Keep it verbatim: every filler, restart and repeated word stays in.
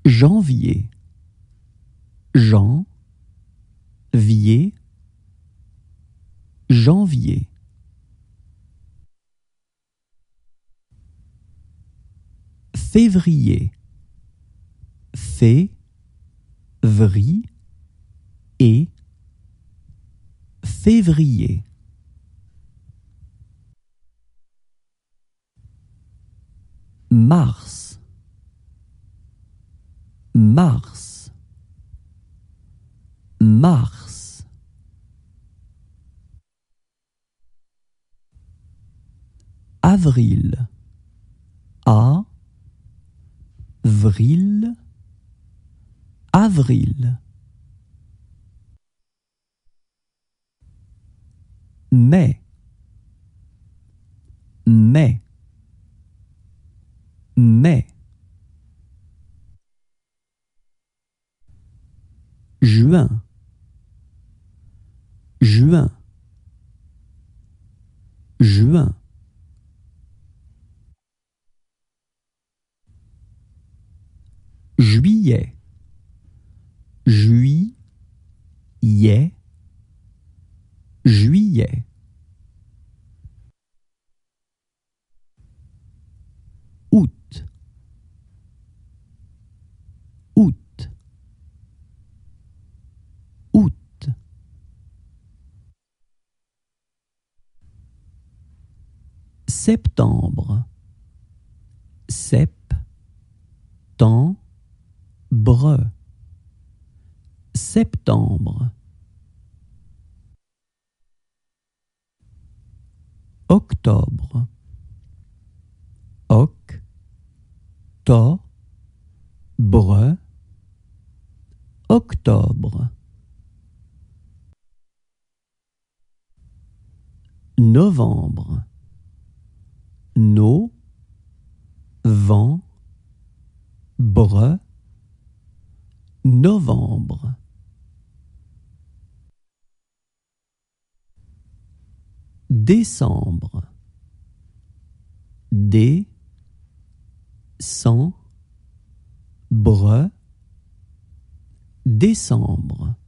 Janvier. Jan, vier, janvier. Février. Fé, vri, et, février. Mars. Mars. Mars. Avril. A, vril, avril. Mai. Mai. Mai. Juin. Juin. Juin. Juillet. Juillet. Juillet. Août. Août. Août. Septembre. Sep, temps, bre. Septembre. Octobre. Oc, to, bre. Octobre. Novembre. No, vent, bre. Novembre. Décembre. Dé, cent, bre. Décembre.